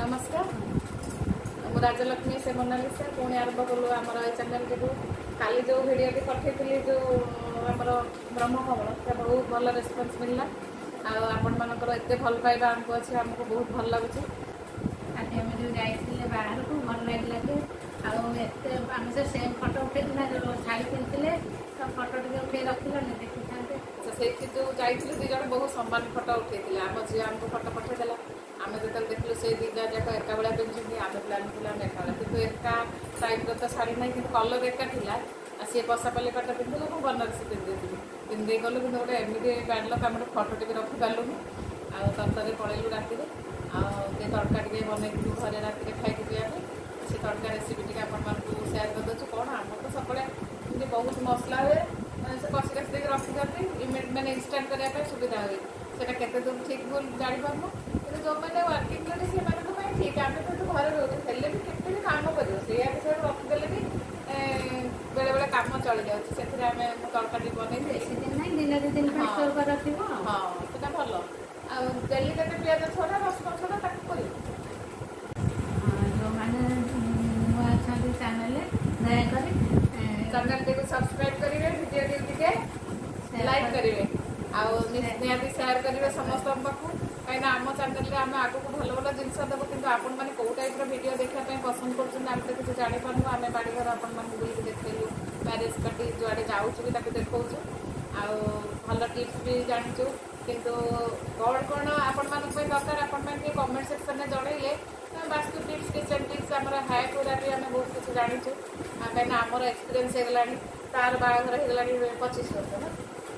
नमस्कार मु राजलक्ष्मी से मोनालिसा पुणी आरंभ कलु आम चैनल टी काली जो भिडियो पठेली जो आम ब्रह्मकमल से बहुत भल रेस्पन्स मिलला आपण मानकर एत भल पाइबा आमको अच्छे आमको बहुत भल लगुच आज आम जो जाइए बाहर को भल लगे आम से सेम फटो उठे शाढ़ी पिंधे तो फटो टे उठे रखिल देखी से जो जाइए दी जन बहुत सम्मान फटो उठे आम झी आमको फटो पठेदेला आम जो देखल से दीटा जाक एका बेला पिंधुଛନ୍ତି आम प्लान था एका बेला कि एका टाइप तो शाढ़ी ना कि कलर एका था सी पशापाली पाट पिंधे मुझे बनारसी पिंधे पिंधे गलु कि गोटे एमती बैड लक आम फटो टे रखिपारूँ आतर पलैलु राति तड़का टे बनईलु घरे राति खाई पीवा से तड़का रेसीपी टी आपको सेयार करदे कौन आम तो सब बहुत मसला हुए से कषि कषि देख रखी मैंने इंस्टांट करने सुविधा हुए से केते दूर ठीक भूल जापारू कि जो मैंने वर्किंग करे से ठीक आम तो घर रोचे भी केते भी कम कर रखीदे भी बेले बेले कम चली जाऊँगी से आम तड़का बनई दिन हाँ से भल डेली के पिज छड़ा रसुण छड़ा कर जो मैंने चैनल दयाकर चैनल टी सब्सक्राइब करेंगे वीडियो टी लाइक करेंगे निहाती सेयार करेंगे समस्त पाखु कहीं आम चैनल आम आगे भल भल जिन देव कि आपण मैंने कौ टाइप भिडियो देखापी पसंद करें किसी जापारू आम बाड़ीघर आपण बुल देखलु मैरेज पार्टी जुआड़े जाऊँ देखा भल टिप्स भी जाचु किंतु कौन कौन आपण मान दरकार आपण कमेंट सेक्शन में जनइले वास्तु टिप्स किचन टिप्स आम हाइट गुरा भी आम बहुत किसी जाचु कहीं आमर एक्सपीरियंस होगा तार बाहर होगा 25 वर्ष ना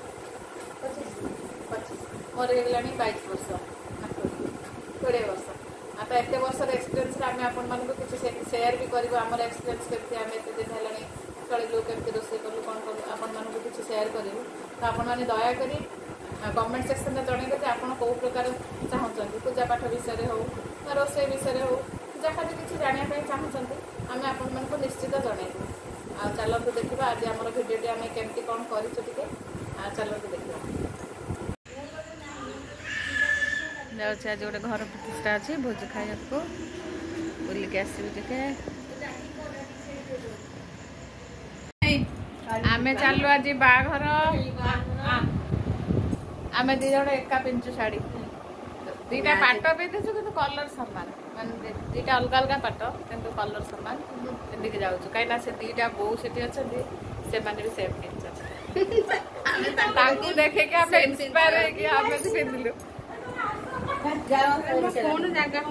25 मोर होगा 22 वर्ष 20 वर्ष आता एत वर्ष एक्सपीरियंस आम आपण किसी सेयार भी करूँ आमर एक्सपीरियंस केमती आम एत दिन है चलू केमती रोसे कलु कौन कलु आपण किसी सेयार करूँ तो आपण मैंने दयाकोरी कमेंट सेक्शन में जनइले आप कौ प्रकार चाहते पूजा पाठ विषय हो रोसे विषय हो जहाँ भी किसी जानापी चाहते आम आपण मानक निश्चित जनइबू चलतु देखा आज आम भिडियो आम केमती कौन करूँ चलतु देखा आज गोटे घर प्रतिष्ठा अच्छी भोज खाया बुलिक आसबे आम चलु आज बाघर आम दी जन एका पिंचु शाढ़ी दीटा पाट पिंधु कि कलर सामान मानते दीटा अलग अलग पाट कि कलर सामान पिंधिक जाऊँ कहीं से दीटा बो से अच्छा से भी सेम पिंधु देखे आम इंस्पायर पिंधिलु कौन जगह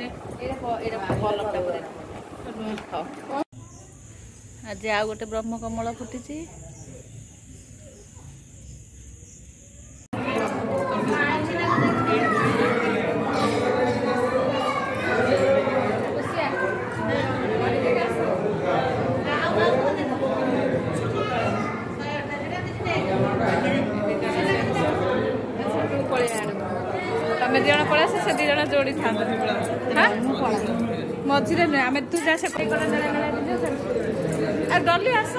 आज आ गोटे ब्रह्मकमल फुटी तमें दी जन पड़ा से दी जन जोड़ी था मझे नुहे आम तू जा से डली आस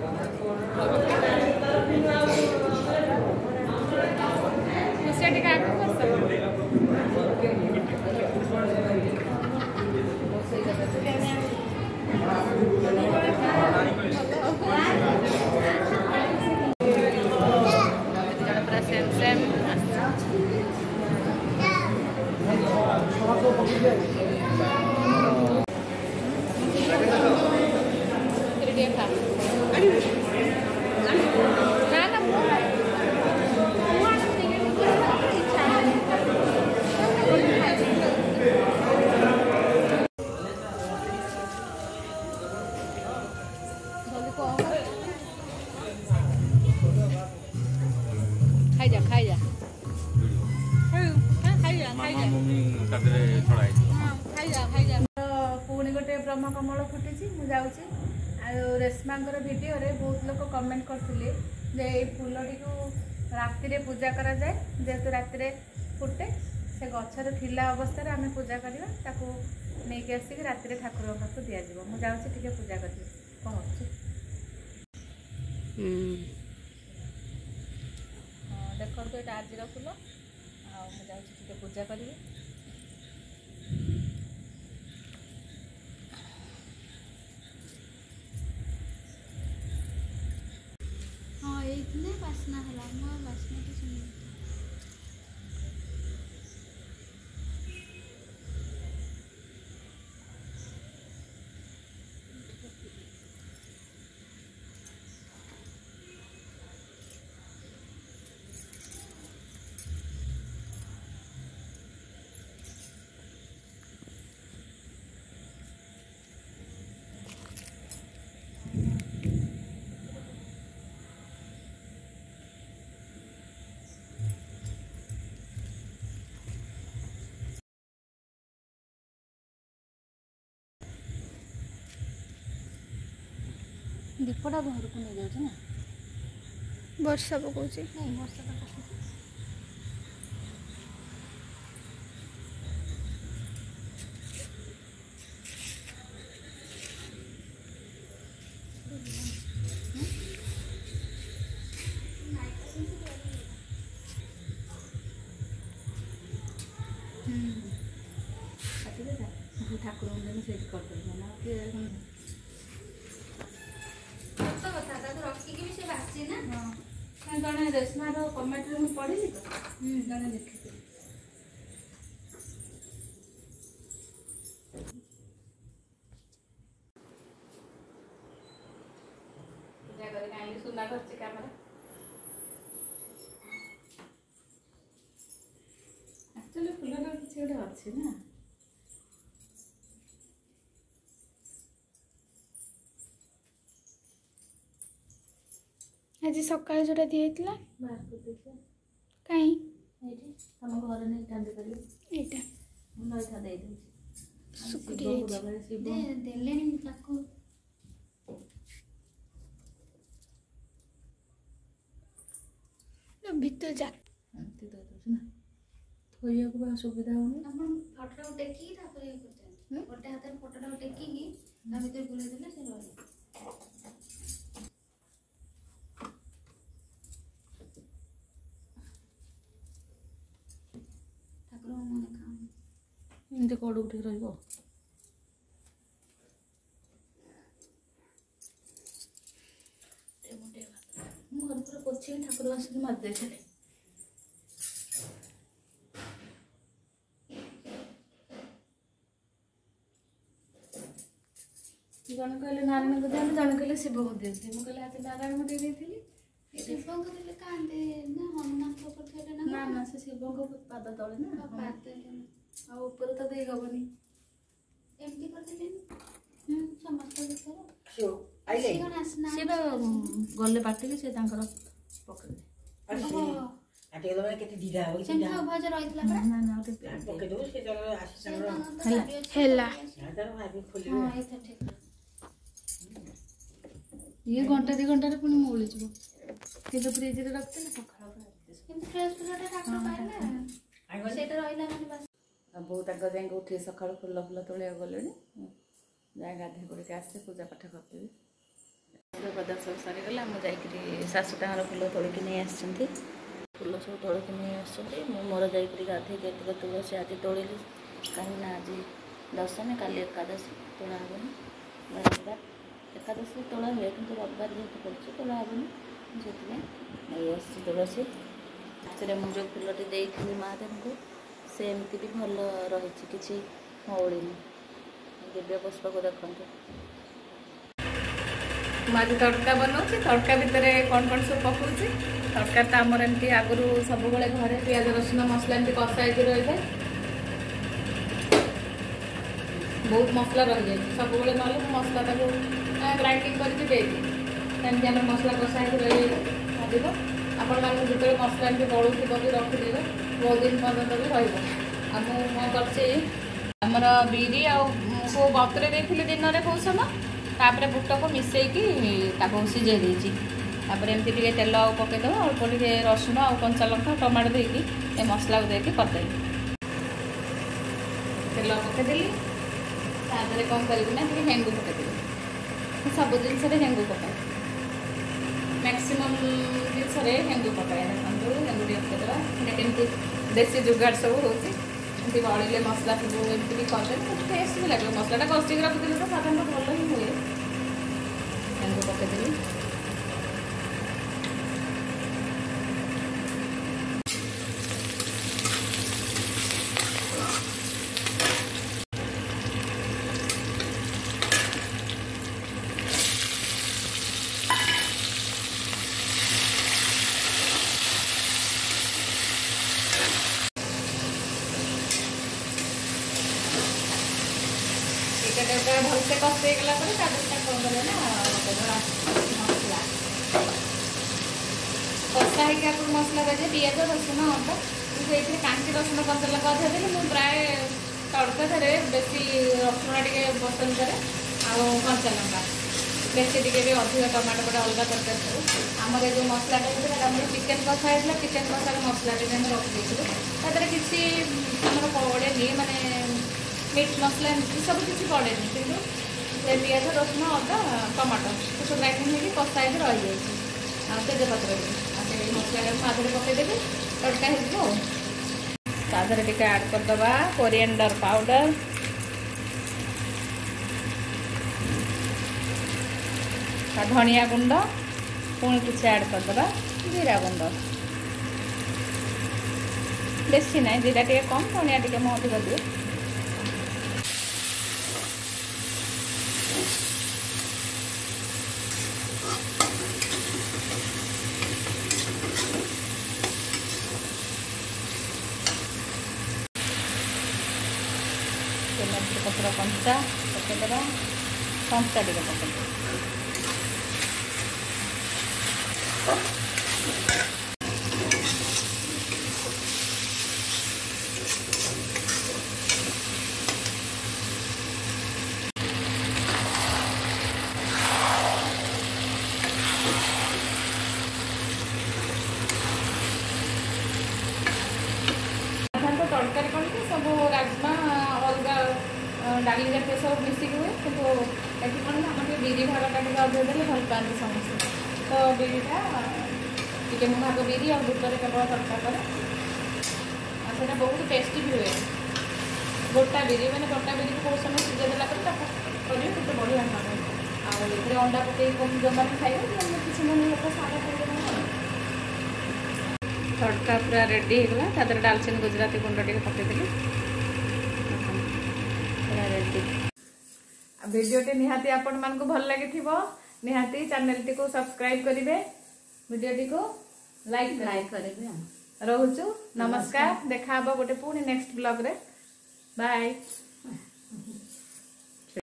पुणी गोटे ब्रह्मकमल फुटी मुझे रेशमा भिडियो रे बहुत लोग कमेंट करते ये फूलटी को राति पूजा करा जाए जेहेतु राति फुटे से गचर थिला अवस्था आम पूजा करवा नहीं आसिक राति ठाकुर पाक दि जाव मुझे पूजा कर कौन देखो ये आज फूल मुझे पूजा करी नहीं बास्ना हला मैं बास्ना तो सुन ଦୀପଟା ଘରକୁ ନେଇଯାଉଛି ନା ବର୍ଷା ପକଉଛି ନାଇଁ ବର୍ଷାଟା ପକଉଛି ଠାକୁରଙ୍କୁ ଦେଲେ ସେଇଠି କରିଦେବେ ନା କିଏ ସତ କଥା ତାକୁ ରଖିକି ବି ସେ ବାସି ନା ହଁ ଜଣେ ରେଶମାର କମେଣ୍ଟରେ ମୁଁ ପଢ଼ିଲି ତ ଜଣେ ଲେଖିଥିଲି ପୂଜା କରିକି ଆଣିଲି ସୁନା ଧରିଛି କାମରେ ଆକ୍ଚୁଆଲି ଫୁଲର କିଛି ଗୋଟେ ଅଛି ନା ଆଜି ସକାଳେ ଯୋଉଟା ଦିଆହେଇଥିଲା ବାହାର କରିଦେଇଛି କାଇଁ ଏଇଠି ତମ ଘରେ ନେଇ ଟାଣ୍ଡି କରିବି ଏଇଟା ନଇଥା ଦେଇଦେଉଛି ଶୁକୁଟି ଶିବଙ୍କୁ ଯାଇଛି ଦବାରେ ଶିବ ଦେଲେଣି ତାକୁ ଭିତରେ ଯା ଏମିତି ଦେଇଦେଉଛି ନା ଥୋଇବାକୁ ବା ସୁବିଧା ହଉନି ଆପଣ ଫଟୋଟାକୁ ଟେକିକି ତାପରେ ଇଏ କରିଥାନ୍ତି ଗୋଟେ ହାତରେ ଫଟୋଟାକୁ ଟେକିକି ତା ଭିତରେ ପୁରେଇ ଦେଲେ ସେ ରହିବ ଠାକୁରଙ୍କ ମୁହଁ ଦେଖାଉନି ଏମିତି କଡ଼କୁ ଟିକେ ରହିବ ମୁଁ ଘର ପୁରା ପୋଛିକି ଠାକୁର ଆସିକି ମାରି ଦେଇଥିଲି ଜଣେ କହିଲେ ନାରାୟଣଙ୍କୁ ଦିଅନ୍ତି ଜଣେ କହିଲେ ଶିବଙ୍କୁ ଦିଅନ୍ତି ମୁଁ କହିଲେ ଆଜି ନାରାୟଣଙ୍କୁ ଦେଇ ଦେଇଥିଲି ଶିବଙ୍କୁ ଦେଲେ କାନ୍ଦେ ନା ହନୁମାନଙ୍କ ଉପରେ ନା ନା ନା ସେ ଶିବଙ୍କ ପାଦ ତଳେ ନା ଆଉ ଉପରେ ତ ଦେଇ ହବନି ଏମିତି କରିଦେଲେନି ସମସ୍ତ ଭିତରେ ସେ ବା ଗଲେ ବାଟିକି ସେ ତାଙ୍କର ପକେଇଲେ ସେମିତି ଅଭାଜ ରହିଥିଲା ପରା ନା ନା ହେଲା ଇଏ ଘଣ୍ଟା 2 ଘଣ୍ଟାରେ ପୁଣି ମଉଳିଯିବ କିନ୍ତୁ ଫ୍ରିଜରେ ରଖିଥିଲେ ସକାଳ କିନ୍ତୁ ଫ୍ରେଶ ଫୁଲଟା ଠାକୁର ପାଇଲେ ସେଇଟା ରହିଲା ମାନେ ବାସ୍ ଆଉ ବୋଉ ତାଙ୍କ ଯାଇକି ଉଠି ସକାଳୁ ଫୁଲ ଫୁଲ ତୋଳିବାକୁ ଗଲେଣି ଯାଇ ଗାଧୋଇ ପଡ଼ିକି ଆସେ ପୂଜା ପାଠ କରିଦେବି ପଦା ସବୁ ସରିଗଲା ମୁଁ ଯାଇକିରି ଶାଶୁ ତାଙ୍କର ଫୁଲ ତୋଳିକି ନେଇ ଆସିଛନ୍ତି ଫୁଲ ସବୁ ତୋଳିକି ନେଇ ଆସିଛନ୍ତି ମୁଁ ମୋର ଯାଇକିରି ଗାଧୋଇକି ଏତିକ ତୁଳସୀ ଆଜି ତୋଳିଲି କାହିଁକିନା ଆଜି ଦଶମୀ କାଲି ଏକାଦଶୀ ତୋଳା ହେବନି ରବିବାର ଏକାଦଶୀ ତୋଳା ହୁଏ କିନ୍ତୁ ରବିବାର ଯେହେତୁ ପଡ଼ୁଛି ତୋଳା ହେବନି ସେଥିପାଇଁ ନେଇ ଆସିଛି ତୁଳସୀ ସେଥିରେ ମୁଁ ଯେଉଁ ଫୁଲଟି ଦେଇଥିଲି ମହାଦେବଙ୍କୁ ସେ ଏମିତି ବି ଭଲ ରହିଛି କିଛି ମଉଳିନି ଦିବ୍ୟ ପୁଷ୍ପକୁ ଦେଖନ୍ତୁ ମୁଁ ଆଜି ତଡ଼କା ବନାଉଛି ତଡ଼କା ଭିତରେ କ'ଣ କ'ଣ ସବୁ ପକାଉଛି ତଡ଼କା ତ ଆମର ଏମିତି ଆଗରୁ ସବୁବେଳେ ଘରେ ପିଆଜ ରସୁଣ ମସଲା ଏମିତି କଷା ହେଇକି ରହିଥାଏ ବହୁତ ମସଲା ରହିଯାଇଛି ସବୁବେଳେ ନହେଲେ ମୁଁ ମସଲା ତାକୁ ଗ୍ରାଇଣ୍ଡିଙ୍ଗ କରିକି ଦେଇଦିଏ ସେମିତି ଆମର ମସଲା କଷା ହେଇକି ରହିବ ଆପଣମାନଙ୍କୁ ଯେତେବେଳେ ମସଲା ଏମିତି ବଳୁଥିବ ବି ରଖିଦେବେ ବହୁତ ଦିନ ପର୍ଯ୍ୟନ୍ତ ବି ରହିବ ଆଉ ମୁଁ କ'ଣ କରିଛି ଆମର ବିରି ଆଉ ବତୁରେଇ ଦେଇଥିଲି ଦିନରେ ବହୁତ ସମୟ ତାପରେ ବୁଟକୁ ମିଶେଇକି ତାକୁ ସିଝେଇ ଦେଇଛି ତାପରେ ଏମିତି ଟିକେ ତେଲ ଆଉ ପକାଇଦେବ ଅଳ୍ପ ଟିକେ ରସୁଣ ଆଉ କଞ୍ଚା ଲଙ୍କା ଟମାଟୋ ଦେଇକି ଏ ମସଲାକୁ ଦେଇକି କରିଦେବି ତେଲ ପକାଇଦେଲି ତାପରେ କ'ଣ କରିବି ନା ଟିକେ ହେଙ୍ଗୁ ପକାଇଦେବି ସବୁ ଜିନିଷରେ ହେଙ୍ଗୁ ପକାଏ ମ୍ୟାକ୍ସିମମ୍ ଜିନିଷରେ ହେଙ୍ଗୁ ପକାଏ ଦେଖନ୍ତୁ ହେଙ୍ଗୁ ଟିକେ ପକାଇଦେବା ସେଇଟା କେମିତି ଦେଶୀ ଯୁଗାଡ଼ ସବୁ ହେଉଛି ଏମିତି ବଳିଲେ ମସଲା ସବୁ ଏମିତି ବି କରିଦେଲେ ବହୁତ ଟେଷ୍ଟ ବି ଲାଗିବ ମସଲାଟା କଷିକି ରଖିଦେଲେ ତ ସାଧାରଣତଃ ଭଲ ହିଁ ହୁଏ ହେଙ୍ଗୁ ପକାଇଦେଲି ଟିକେ ଭଲସେ କଷି ହେଇଗଲା ପରେ ତା ଦେହରେ କଣ କଲେ ନା ମସଲା କଷା ହେଇକି ଆକୁ ମସଲା ଦେଲେ ପିଆଜ ରସୁଣ ଅଦା କିନ୍ତୁ ଏଇଥିରେ କାଞ୍ଚି ରସୁଣ କଞ୍ଚା ଲଙ୍କା ଅଧା ଦେଲି। ମୁଁ ପ୍ରାୟ ତଡ଼କାରେ ବେଶୀ ରସୁଣ ଟିକେ ପସନ୍ଦ କରେ ଆଉ କଞ୍ଚା ଲଙ୍କା ବେଶୀ ଟିକେ ବି ଅଧିକ ଟମାଟୋ ଗୋଟେ ଅଲଗା ତରକାରୀ କରୁ। ଆମର ଏ ଯେଉଁ ମସଲାଟା ହେଇଥିଲା ଆମର ଚିକେନ୍ କଷା ହେଇଥିଲା ଚିକେନ୍ କଷାର ମସଲା ଟିକେ ଆମେ ରଖିଦେଇଥିଲୁ ତା ଦେହରେ କିଛି ଆମର ପଡ଼େନି ମାନେ ମିଟ୍ ମସଲା ଏମିତି ସବୁ କିଛି ପଡ଼େନି କିନ୍ତୁ ସେ ପିଆଜ ରସୁଣ ଅଦା ଟମାଟୋ ସବୁ ଗ୍ରାଇଣ୍ଡିଙ୍ଗ ହେଇକି କଷା ହେଇକି ରହିଯାଇଛି ଆଉ ତେଜପତ୍ର ବି ଆଉ ସେ ମସଲାଟାକୁ ତା ଦେହରେ ପକାଇଦେବି ତଡ଼କା ହେଇଯିବ ଆଉ ତା ଦେହରେ ଟିକେ ଆଡ଼୍ କରିଦେବା କୋରିଏଣ୍ଡର ପାଉଡ଼ର धनिया गुंड पुणी किसी ऐड करदे जीरा गुंड बेसी ना जीरा टे कम धनिया टे मैं अधिक दिए पत्र कंचा पकईदेवा कंचा टे पकईदेवा तड़कारी कौन कि सब राजमा अलग डाली जातीय सब मिसिक हुए कितु ये कौन आम बिरी भागटा टे अधिक देते भल पाती समस्त तो बिरीटा टे मु भाग बिरी और बुटर केवल तड़का करे आटा बहुत टेस्टी भी हुए गोटा बिरी मैंने गोटा बिरी को बहुत समय सिझे देला करेंगे केते बढ़िया खाए आउ अंडा पकई जमा खाइए किसी मन लोग सारा खाइए तड़का पूरा रेडी होगा तादर डालचीनी गुजराती गुंड टे पकईदेली पूरा रेडी वीडियोटी निहाती आपण मानक भल लगी निहाती चैनल टी को सब्सक्राइब करेंगे वीडियोटी को लाइक करेंगे रोचु नमस्कार देखा गोटे पुणी नेक्स्ट ब्लॉग रे बाय।